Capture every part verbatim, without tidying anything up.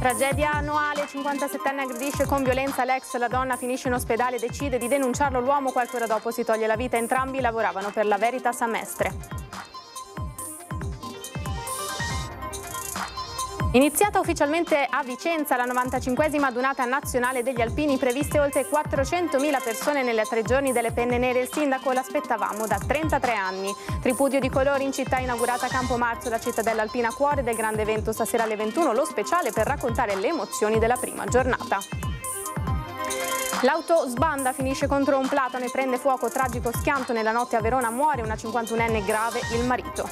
Tragedia annuale, cinquantasettenne aggredisce con violenza l'ex, la donna finisce in ospedale e decide di denunciarlo, l'uomo qualche ora dopo si toglie la vita, entrambi lavoravano per la Veritas a Mestre. Iniziata ufficialmente a Vicenza la novantacinquesima adunata nazionale degli alpini, previste oltre quattrocentomila persone nelle tre giorni delle penne nere. Il sindaco l'aspettavamo da trentatré anni. Tripudio di colori in città, inaugurata a Campomarzo, la cittadella alpina cuore del grande evento. Stasera alle ventuno lo speciale per raccontare le emozioni della prima giornata. L'auto sbanda, finisce contro un platano e prende fuoco, tragico schianto nella notte a Verona, muore una cinquantunenne, grave il marito.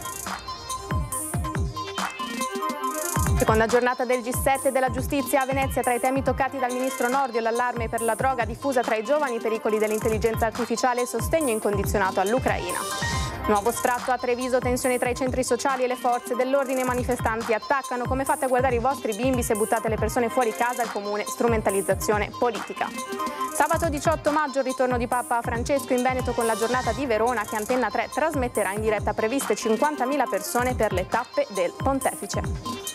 Seconda giornata del G sette della giustizia a Venezia, tra i temi toccati dal ministro Nordio, l'allarme per la droga diffusa tra i giovani, i pericoli dell'intelligenza artificiale e sostegno incondizionato all'Ucraina. Nuovo sfratto a Treviso, tensioni tra i centri sociali e le forze dell'ordine, manifestanti attaccano. Come fate a guardare i vostri bimbi se buttate le persone fuori casa? Il comune, strumentalizzazione politica. Sabato diciotto maggio, il ritorno di Papa Francesco in Veneto con la giornata di Verona che Antenna tre trasmetterà in diretta, previste cinquantamila persone per le tappe del Pontefice.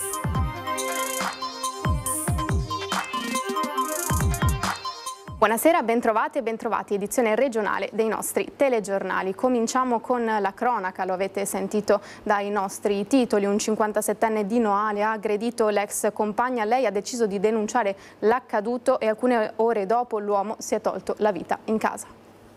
Buonasera, bentrovati e bentrovati, edizione regionale dei nostri telegiornali. Cominciamo con la cronaca, lo avete sentito dai nostri titoli. Un cinquantasettenne di Noale ha aggredito l'ex compagna, lei ha deciso di denunciare l'accaduto e alcune ore dopo l'uomo si è tolto la vita in casa.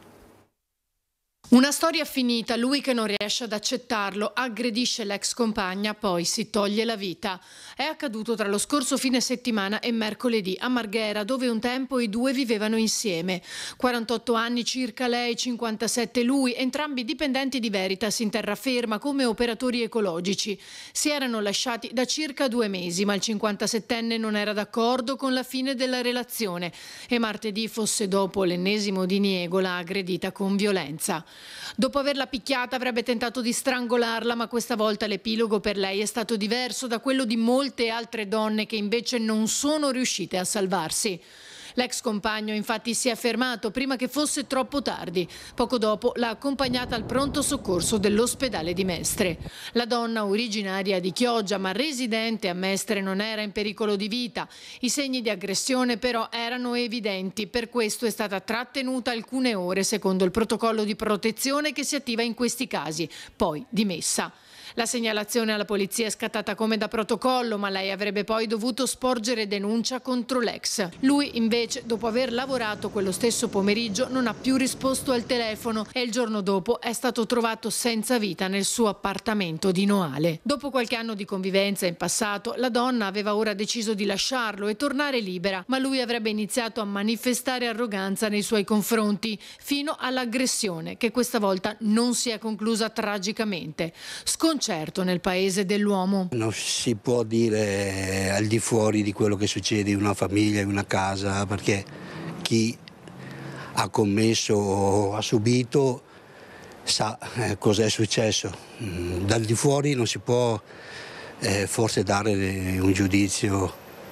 Una storia finita, lui che non riesce ad accettarlo, aggredisce l'ex compagna, poi si toglie la vita. È accaduto tra lo scorso fine settimana e mercoledì a Marghera, dove un tempo i due vivevano insieme. quarantotto anni circa lei, cinquantasette lui, entrambi dipendenti di Veritas in terraferma come operatori ecologici. Si erano lasciati da circa due mesi, ma il cinquantasettenne non era d'accordo con la fine della relazione e martedì, fosse dopo l'ennesimo diniego, l'ha aggredita con violenza. Dopo averla picchiata avrebbe tentato di strangolarla, ma questa volta l'epilogo per lei è stato diverso da quello di molte altre donne che invece non sono riuscite a salvarsi. L'ex compagno infatti si è fermato prima che fosse troppo tardi. Poco dopo l'ha accompagnata al pronto soccorso dell'ospedale di Mestre. La donna, originaria di Chioggia ma residente a Mestre, non era in pericolo di vita. I segni di aggressione però erano evidenti, per questo è stata trattenuta alcune ore secondo il protocollo di protezione che si attiva in questi casi, poi dimessa. La segnalazione alla polizia è scattata come da protocollo, ma lei avrebbe poi dovuto sporgere denuncia contro l'ex. Lui invece, dopo aver lavorato quello stesso pomeriggio, non ha più risposto al telefono e il giorno dopo è stato trovato senza vita nel suo appartamento di Noale. Dopo qualche anno di convivenza in passato, la donna aveva ora deciso di lasciarlo e tornare libera, ma lui avrebbe iniziato a manifestare arroganza nei suoi confronti, fino all'aggressione, che questa volta non si è conclusa tragicamente. Sconcerto nel paese dell'uomo. Non si può dire al di fuori di quello che succede in una famiglia, in una casa, perché chi ha commesso o ha subito sa eh, cos'è successo. Dal di fuori non si può eh, forse dare un giudizio,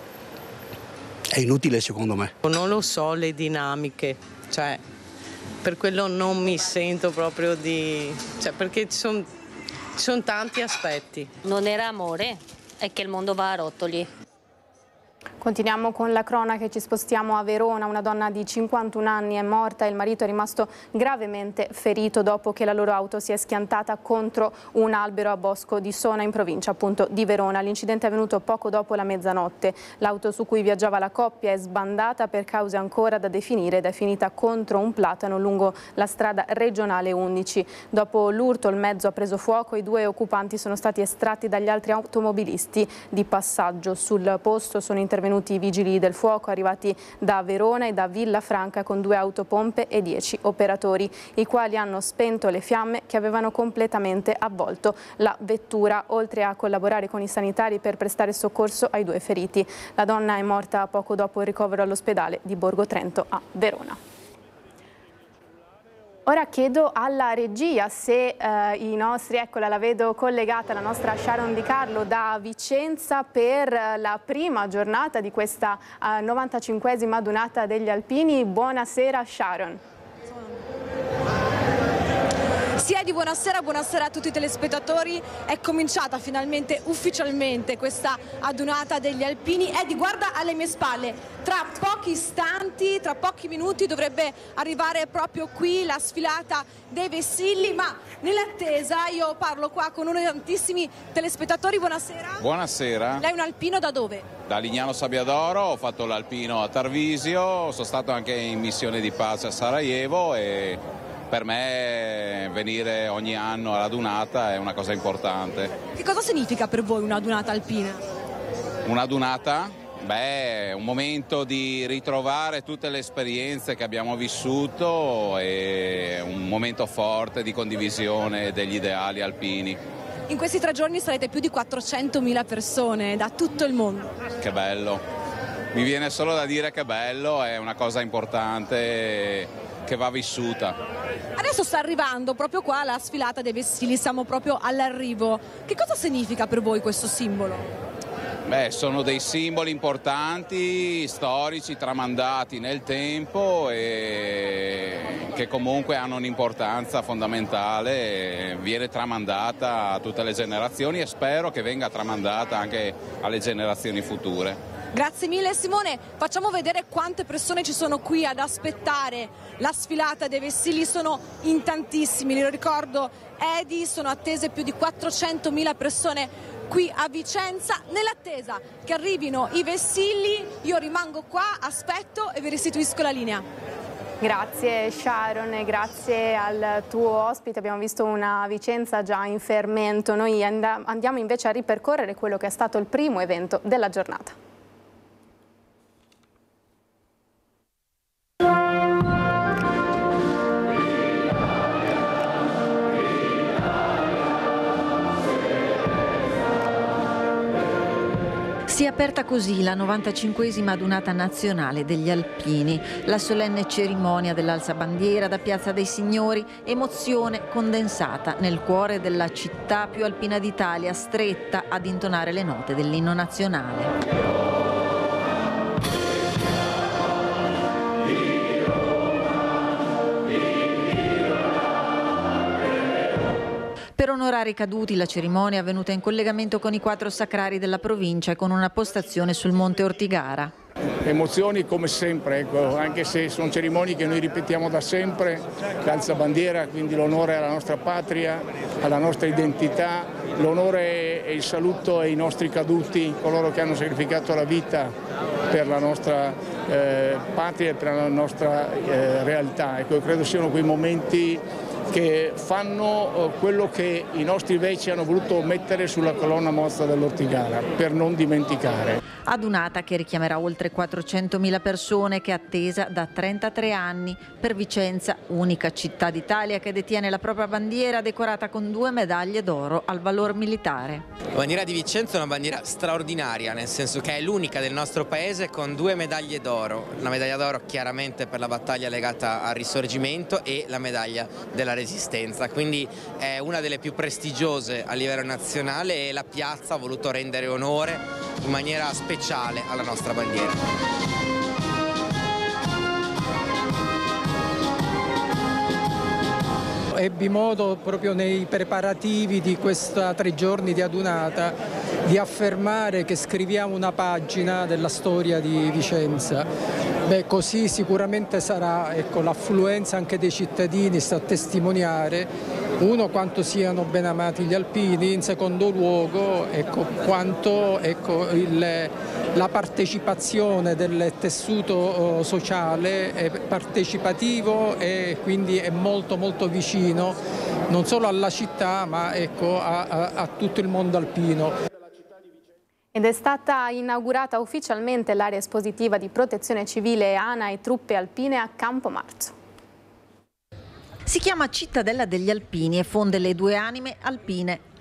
è inutile secondo me. Non lo so le dinamiche, cioè per quello non mi sento proprio di... cioè perché ci sono Ci sono tanti aspetti. Non era amore, è che il mondo va a rotoli. Continuiamo con la cronaca e ci spostiamo a Verona. Una donna di cinquantuno anni è morta e il marito è rimasto gravemente ferito dopo che la loro auto si è schiantata contro un albero a Bosco di Sona in provincia appunto di Verona. L'incidente è avvenuto poco dopo la mezzanotte. L'auto su cui viaggiava la coppia è sbandata per cause ancora da definire ed è finita contro un platano lungo la strada regionale undici. Dopo l'urto il mezzo ha preso fuoco, i due occupanti sono stati estratti dagli altri automobilisti di passaggio. Sul posto sono intervenuti i vigili del fuoco arrivati da Verona e da Villafranca con due autopompe e dieci operatori, i quali hanno spento le fiamme che avevano completamente avvolto la vettura, oltre a collaborare con i sanitari per prestare soccorso ai due feriti. La donna è morta poco dopo il ricovero all'ospedale di Borgo Trento a Verona. Ora chiedo alla regia se eh, i nostri, eccola la vedo collegata, la nostra Sharon Di Carlo da Vicenza per la prima giornata di questa eh, novantacinquesima adunata degli alpini. Buonasera Sharon. Sì, Edi, buonasera, buonasera a tutti i telespettatori. È cominciata finalmente ufficialmente questa adunata degli alpini. Edi, guarda alle mie spalle, tra pochi istanti, tra pochi minuti dovrebbe arrivare proprio qui la sfilata dei vessilli, ma nell'attesa io parlo qua con uno dei tantissimi telespettatori. Buonasera. Buonasera. Lei è un alpino da dove? Da Lignano Sabbiadoro, ho fatto l'alpino a Tarvisio, sono stato anche in missione di pace a Sarajevo e per me venire ogni anno alla dunata è una cosa importante. Che cosa significa per voi una dunata alpina? Una dunata? Beh, è un momento di ritrovare tutte le esperienze che abbiamo vissuto e un momento forte di condivisione degli ideali alpini. In questi tre giorni sarete più di quattrocentomila persone da tutto il mondo. Che bello, mi viene solo da dire che bello, è una cosa importante che va vissuta. Adesso sta arrivando proprio qua la sfilata dei vessilli, siamo proprio all'arrivo. Che cosa significa per voi questo simbolo? Beh, sono dei simboli importanti, storici, tramandati nel tempo e che comunque hanno un'importanza fondamentale, viene tramandata a tutte le generazioni e spero che venga tramandata anche alle generazioni future. Grazie mille Simone, facciamo vedere quante persone ci sono qui ad aspettare la sfilata dei vessilli, sono in tantissimi, lo ricordo Edi, sono attese più di quattrocentomila persone qui a Vicenza. Nell'attesa che arrivino i vessilli io rimango qua, aspetto e vi restituisco la linea. Grazie Sharon e grazie al tuo ospite, abbiamo visto una Vicenza già in fermento, noi andiamo invece a ripercorrere quello che è stato il primo evento della giornata. Si è aperta così la novantacinquesima adunata nazionale degli alpini, la solenne cerimonia dell'alzabandiera da Piazza dei Signori, emozione condensata nel cuore della città più alpina d'Italia, stretta ad intonare le note dell'inno nazionale. Per onorare i caduti la cerimonia è avvenuta in collegamento con i quattro sacrari della provincia e con una postazione sul Monte Ortigara. Emozioni come sempre, ecco, anche se sono cerimonie che noi ripetiamo da sempre, l'alzabandiera, quindi l'onore alla nostra patria, alla nostra identità, l'onore e il saluto ai nostri caduti, coloro che hanno sacrificato la vita per la nostra eh, patria e per la nostra eh, realtà. Ecco, credo siano quei momenti che fanno quello che i nostri veci hanno voluto mettere sulla colonna mozza dell'Ortigara, per non dimenticare. Adunata che richiamerà oltre quattrocentomila persone, che è attesa da trentatré anni. Per Vicenza, unica città d'Italia che detiene la propria bandiera, decorata con due medaglie d'oro al valor militare. La bandiera di Vicenza è una bandiera straordinaria, nel senso che è l'unica del nostro paese con due medaglie d'oro. La medaglia d'oro chiaramente per la battaglia legata al Risorgimento e la medaglia della Resistenza, quindi è una delle più prestigiose a livello nazionale e la piazza ha voluto rendere onore in maniera speciale alla nostra bandiera. Ebbi modo proprio nei preparativi di questa tre giorni di adunata di affermare che scriviamo una pagina della storia di Vicenza. Beh, così sicuramente sarà, ecco, l'affluenza anche dei cittadini sta a testimoniare, uno, quanto siano ben amati gli alpini, in secondo luogo ecco, quanto ecco, il, la partecipazione del tessuto sociale è partecipativo e quindi è molto molto vicino non solo alla città ma ecco, a, a, a tutto il mondo alpino. Ed è stata inaugurata ufficialmente l'area espositiva di Protezione Civile ANA e truppe alpine a Campo Marzo. Si chiama Cittadella degli Alpini e fonde le due anime alpine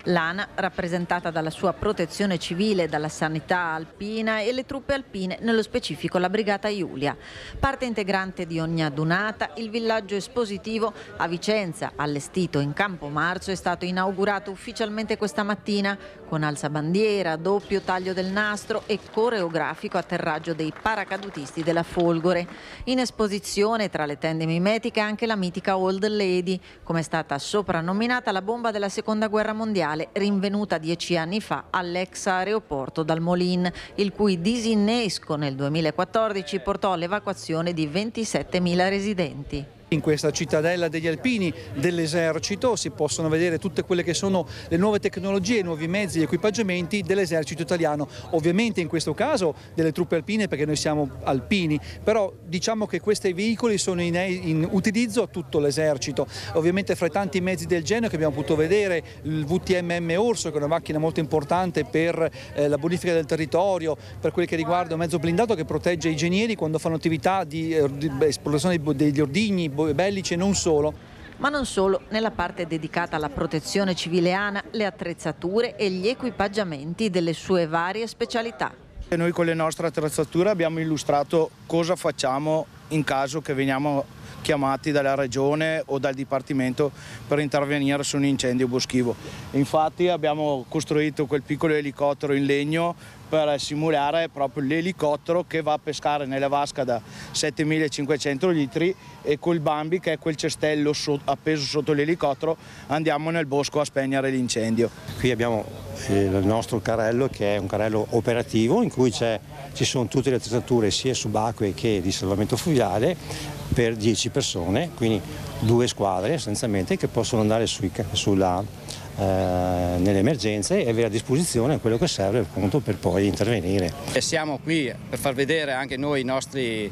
L'A N A, rappresentata dalla sua protezione civile, dalla sanità alpina e le truppe alpine, nello specifico la Brigata Julia. Parte integrante di ogni adunata, il villaggio espositivo a Vicenza, allestito in Campo Marzo, è stato inaugurato ufficialmente questa mattina con alzabandiera, doppio taglio del nastro e coreografico atterraggio dei paracadutisti della Folgore. In esposizione tra le tende mimetiche anche la mitica Old Lady, come è stata soprannominata la bomba della Seconda Guerra Mondiale, rinvenuta dieci anni fa all'ex aeroporto Dal Molin, il cui disinnesco nel duemilaquattordici portò all'evacuazione di ventisettemila residenti. In questa cittadella degli alpini dell'esercito si possono vedere tutte quelle che sono le nuove tecnologie, i nuovi mezzi e equipaggiamenti dell'esercito italiano, ovviamente in questo caso delle truppe alpine perché noi siamo alpini, però diciamo che questi veicoli sono in, in utilizzo a tutto l'esercito. Ovviamente fra i tanti mezzi del genere che abbiamo potuto vedere il V T M M Orso, che è una macchina molto importante per eh, la bonifica del territorio, per quel che riguarda un mezzo blindato che protegge i genieri quando fanno attività di, di esplorazione degli ordigni bellici e non solo. Ma non solo, nella parte dedicata alla protezione civile A N A, le attrezzature e gli equipaggiamenti delle sue varie specialità. Noi con le nostre attrezzature abbiamo illustrato cosa facciamo in caso che veniamo chiamati dalla regione o dal dipartimento per intervenire su un incendio boschivo. Infatti abbiamo costruito quel piccolo elicottero in legno per simulare proprio l'elicottero che va a pescare nella vasca da settemilacinquecento litri, e col Bambi, che è quel cestello so- appeso sotto l'elicottero, andiamo nel bosco a spegnere l'incendio. Qui abbiamo il nostro carrello, che è un carrello operativo in cui c'è, ci sono tutte le attrezzature sia subacquee che di salvamento fluviale per dieci persone, quindi due squadre essenzialmente che possono andare sui, sulla Eh, nelle emergenze e avere a disposizione quello che serve appunto per poi intervenire. E siamo qui per far vedere anche noi i nostri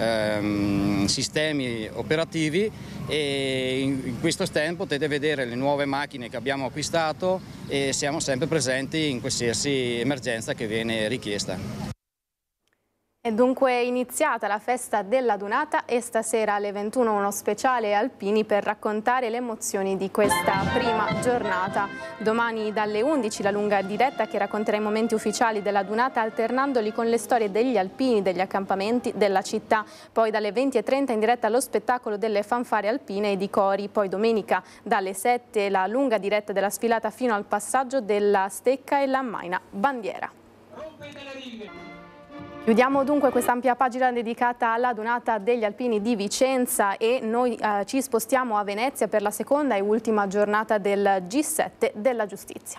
ehm, sistemi operativi, e in, in questo stand potete vedere le nuove macchine che abbiamo acquistato e siamo sempre presenti in qualsiasi emergenza che viene richiesta. È dunque iniziata la festa della Dunata e stasera alle ventuno uno speciale Alpini per raccontare le emozioni di questa prima giornata. Domani dalle undici la lunga diretta che racconterà i momenti ufficiali della Dunata alternandoli con le storie degli alpini, degli accampamenti, della città. Poi dalle venti e trenta in diretta lo spettacolo delle fanfare alpine e di cori. Poi domenica dalle sette la lunga diretta della sfilata fino al passaggio della stecca e l'ammaina bandiera. Chiudiamo dunque questa ampia pagina dedicata alla Dunata degli Alpini di Vicenza e noi eh, ci spostiamo a Venezia per la seconda e ultima giornata del G sette della giustizia.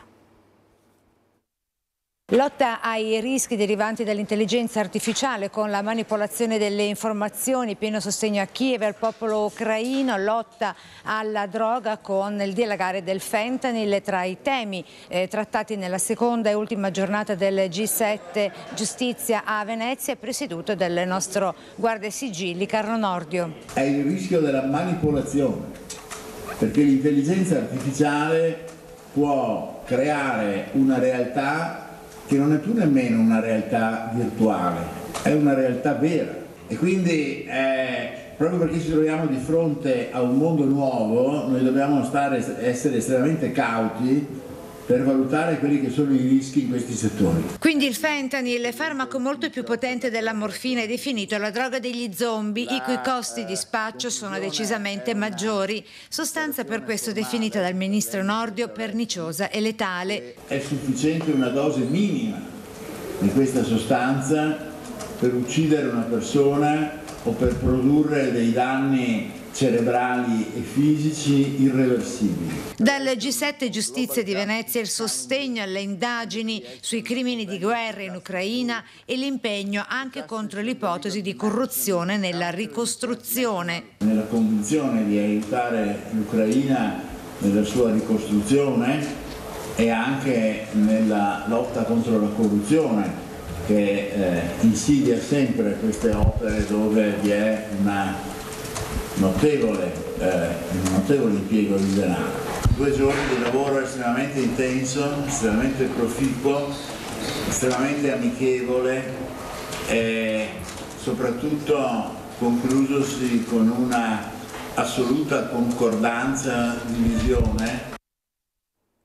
Lotta ai rischi derivanti dall'intelligenza artificiale con la manipolazione delle informazioni, pieno sostegno a Kiev e al popolo ucraino, lotta alla droga con il dilagare del fentanyl tra i temi eh, trattati nella seconda e ultima giornata del G sette Giustizia a Venezia, presieduto dal nostro guardasigilli Carlo Nordio. È il rischio della manipolazione, perché l'intelligenza artificiale può creare una realtà che non è più nemmeno una realtà virtuale, è una realtà vera, e quindi eh, proprio perché ci troviamo di fronte a un mondo nuovo noi dobbiamo stare, essere estremamente cauti per valutare quelli che sono i rischi in questi settori. Quindi il fentanyl, farmaco molto più potente della morfina, è definito la droga degli zombie, i cui costi di spaccio sono decisamente maggiori, sostanza per questo definita dal ministro Nordio perniciosa e letale. È sufficiente una dose minima di questa sostanza per uccidere una persona o per produrre dei danni cerebrali e fisici irreversibili. Dal G sette Giustizia di Venezia il sostegno alle indagini sui crimini di guerra in Ucraina e l'impegno anche contro l'ipotesi di corruzione nella ricostruzione. Nella convinzione di aiutare l'Ucraina nella sua ricostruzione e anche nella lotta contro la corruzione che eh, insidia sempre queste opere dove vi è una Notevole, eh, un notevole impiego di denaro. Due giorni di lavoro estremamente intenso, estremamente proficuo, estremamente amichevole e soprattutto conclusosi con una assoluta concordanza di visione.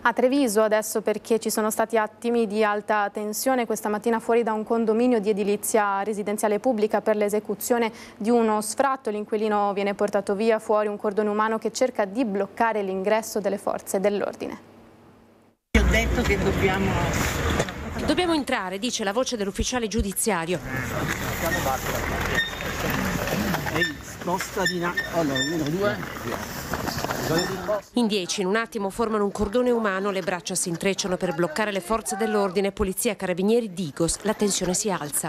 A Treviso adesso, perché ci sono stati attimi di alta tensione questa mattina fuori da un condominio di edilizia residenziale pubblica per l'esecuzione di uno sfratto. L'inquilino viene portato via, fuori un cordone umano che cerca di bloccare l'ingresso delle forze dell'ordine. Ho detto che dobbiamo... Dobbiamo entrare, dice la voce dell'ufficiale giudiziario. In dieci, in un attimo, formano un cordone umano, le braccia si intrecciano per bloccare le forze dell'ordine, polizia, carabinieri, Digos. La tensione si alza.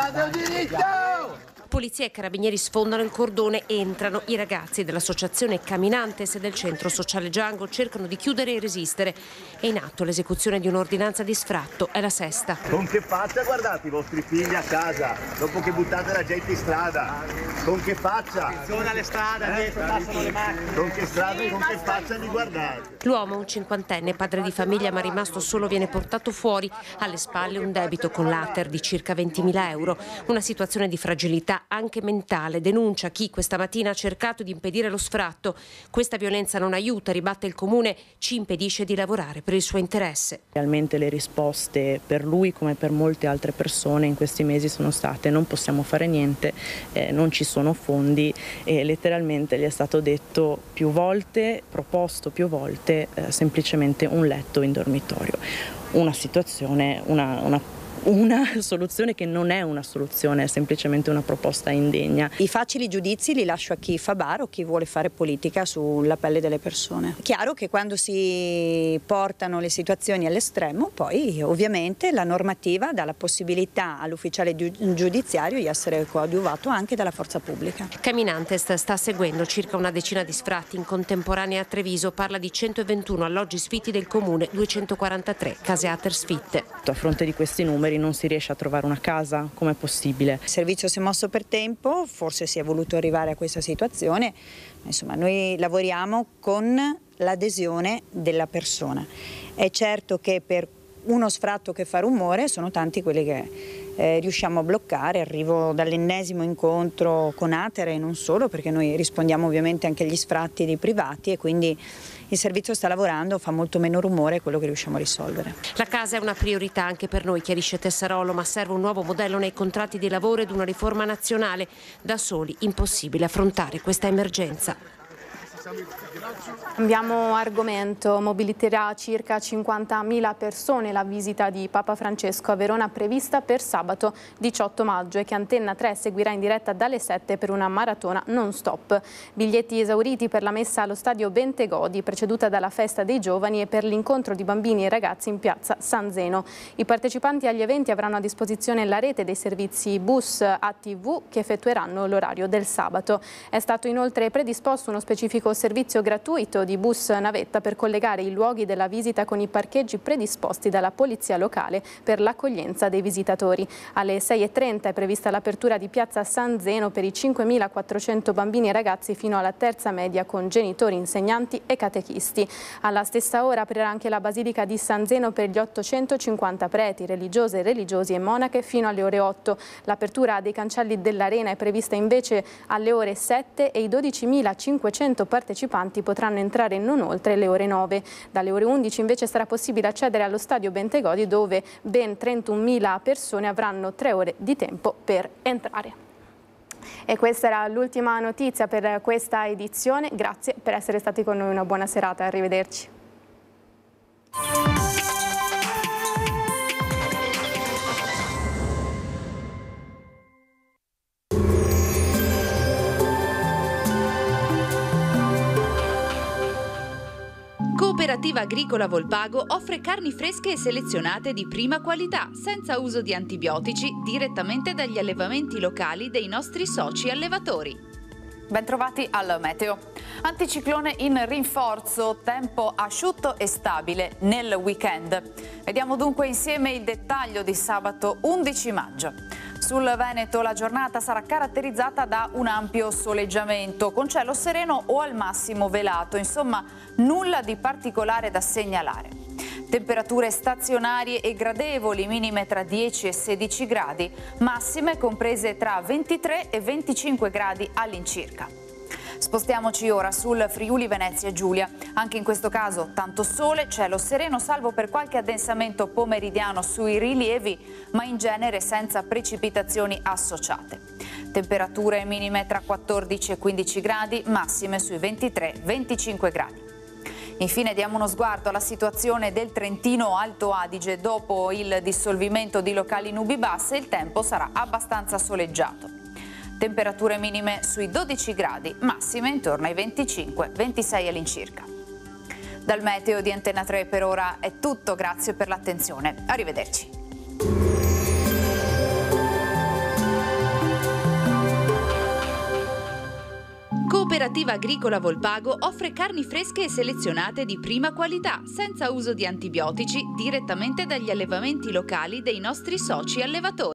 Polizia e carabinieri sfondano il cordone, entrano. I ragazzi dell'associazione Caminantes e del centro sociale Django cercano di chiudere e resistere. È in atto l'esecuzione di un'ordinanza di sfratto, è la sesta. Con che faccia guardate i vostri figli a casa, dopo che buttate la gente in strada? Con che faccia? Attenzione alle strade, eh? dietro passano le macchine. Con che strada e con che faccia li guardate? L'uomo, un cinquantenne, padre di famiglia ma rimasto solo, viene portato fuori. Alle spalle un debito con l'Ater di circa ventimila euro. Una situazione di fragilità anche mentale. Denuncia chi questa mattina ha cercato di impedire lo sfratto. Questa violenza non aiuta, ribatte il comune, ci impedisce di lavorare per il suo interesse. Realmente le risposte per lui come per molte altre persone in questi mesi sono state: non possiamo fare niente, eh, non ci sono fondi, e letteralmente gli è stato detto più volte, proposto più volte, eh, semplicemente un letto in dormitorio. Una situazione, una, una Una soluzione che non è una soluzione, è semplicemente una proposta indegna. I facili giudizi li lascio a chi fa bar o chi vuole fare politica sulla pelle delle persone. Chiaro che quando si portano le situazioni all'estremo, poi ovviamente la normativa dà la possibilità all'ufficiale giudiziario di essere coadiuvato anche dalla forza pubblica. Caminantes sta seguendo circa una decina di sfratti in contemporanea a Treviso, parla di centoventuno alloggi sfitti del comune, duecentoquarantatré case Ater sfitte. A fronte di questi numeri non si riesce a trovare una casa, com'è possibile? Il servizio si è mosso per tempo, forse si è voluto arrivare a questa situazione, insomma noi lavoriamo con l'adesione della persona. È certo che per uno sfratto che fa rumore sono tanti quelli che eh, riusciamo a bloccare. Arrivo dall'ennesimo incontro con Ater e non solo, perché noi rispondiamo ovviamente anche agli sfratti dei privati e quindi il servizio sta lavorando, fa molto meno rumore quello che riusciamo a risolvere. La casa è una priorità anche per noi, chiarisce Tessarolo, ma serve un nuovo modello nei contratti di lavoro ed una riforma nazionale. Da soli impossibile affrontare questa emergenza. Cambiamo argomento, mobiliterà circa cinquantamila persone la visita di Papa Francesco a Verona prevista per sabato diciotto maggio e che Antenna tre seguirà in diretta dalle sette per una maratona non stop. Biglietti esauriti per la messa allo stadio Bentegodi, preceduta dalla festa dei giovani e per l'incontro di bambini e ragazzi in piazza San Zeno. I partecipanti agli eventi avranno a disposizione la rete dei servizi bus A T V che effettueranno l'orario del sabato. È stato inoltre predisposto uno specifico servizio gratuito di bus navetta per collegare i luoghi della visita con i parcheggi predisposti dalla polizia locale per l'accoglienza dei visitatori. Alle sei e trenta è prevista l'apertura di piazza San Zeno per i cinquemilaquattrocento bambini e ragazzi fino alla terza media con genitori, insegnanti e catechisti. Alla stessa ora aprirà anche la Basilica di San Zeno per gli ottocentocinquanta preti, religiose, religiosi e monache fino alle ore otto. L'apertura dei cancelli dell'arena è prevista invece alle ore sette e i dodicimilacinquecento partecipanti potranno entrare non oltre le ore nove. Dalle ore undici invece sarà possibile accedere allo stadio Bentegodi, dove ben trentunomila persone avranno tre ore di tempo per entrare. E questa era l'ultima notizia per questa edizione. Grazie per essere stati con noi, una buona serata, arrivederci. Cooperativa Agricola Volpago offre carni fresche e selezionate di prima qualità, senza uso di antibiotici, direttamente dagli allevamenti locali dei nostri soci allevatori. Bentrovati al meteo. Anticiclone in rinforzo, tempo asciutto e stabile nel weekend. Vediamo dunque insieme il dettaglio di sabato undici maggio. Sul Veneto la giornata sarà caratterizzata da un ampio soleggiamento, con cielo sereno o al massimo velato, insomma nulla di particolare da segnalare. Temperature stazionarie e gradevoli, minime tra dieci e sedici gradi, massime comprese tra ventitré e venticinque gradi all'incirca. Spostiamoci ora sul Friuli Venezia Giulia. Anche in questo caso tanto sole, cielo sereno, salvo per qualche addensamento pomeridiano sui rilievi, ma in genere senza precipitazioni associate. Temperature minime tra quattordici e quindici gradi, massime sui ventitré venticinque gradi. Infine diamo uno sguardo alla situazione del Trentino Alto Adige. Dopo il dissolvimento di locali nubi basse, il tempo sarà abbastanza soleggiato. Temperature minime sui dodici gradi, massime intorno ai venticinque ventisei all'incirca. Dal meteo di Antena tre per ora è tutto, grazie per l'attenzione. Arrivederci. Cooperativa Agricola Volpago offre carni fresche e selezionate di prima qualità, senza uso di antibiotici, direttamente dagli allevamenti locali dei nostri soci allevatori.